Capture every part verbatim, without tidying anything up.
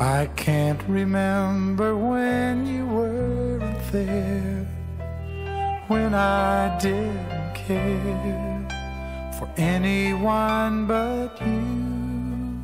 I can't remember when you weren't there, when I didn't care for anyone but you.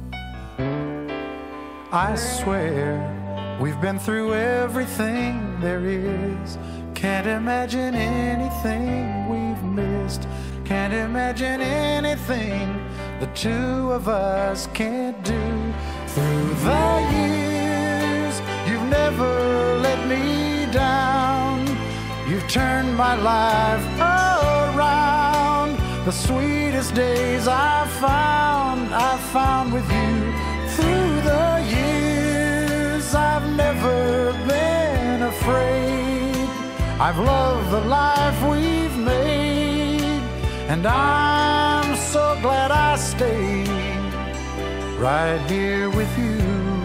I swear we've been through everything there is. Can't imagine anything we've missed. Can't imagine anything the two of us can't do. Through the years, you've never let me down. You've turned my life around. The sweetest days I've found, I've found with you. Through the years, I've never been afraid. I've loved the life we've made, and I'm so glad I stayed right here with you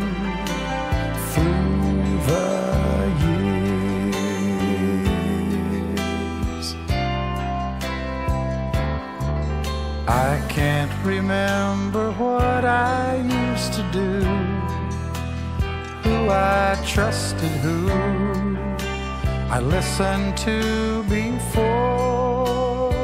through the years. I can't remember what I used to do, who I trusted, who I listened to before.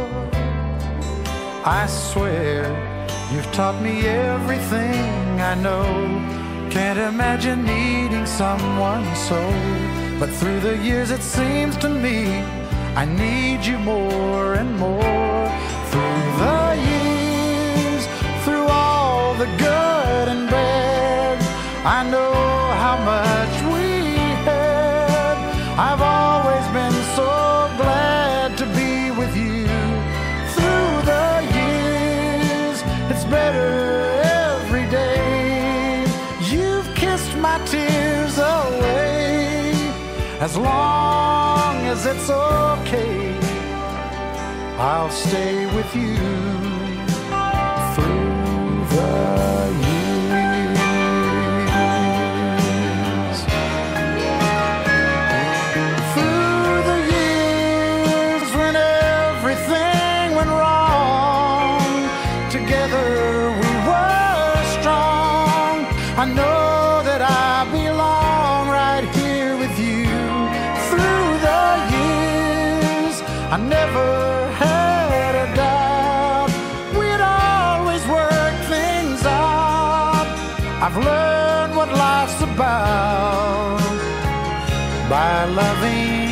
I swear you've taught me everything I know. Can't imagine needing someone so, but through the years it seems to me I need you more and more. Through the years, through all the good and bad, I know how much we had. I've always been so glad to be with you. Through the years, it's better every day. You've kissed my tears away. As long as it's okay, I'll stay with you through the years. Through the years when everything went wrong, together we were strong. I know that I belong right here with you. Through the years, I never had a doubt we'd always work things out. I've learned what life's about by loving